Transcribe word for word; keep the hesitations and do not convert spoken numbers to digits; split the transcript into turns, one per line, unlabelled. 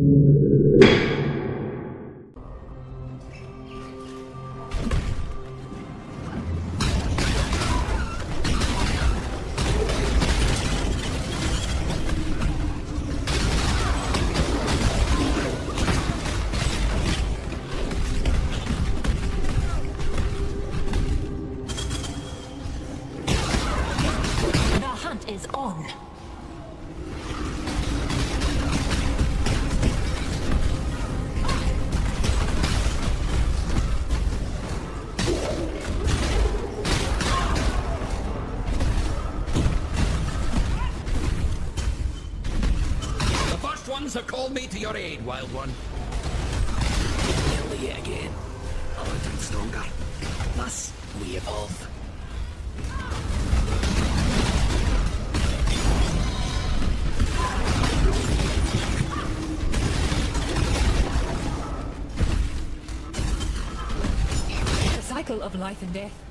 Is on.
The first ones have called me to your aid, Wild One.
Nearly yet again. Louder and stronger. Thus, we evolve.
Cycle of life and death.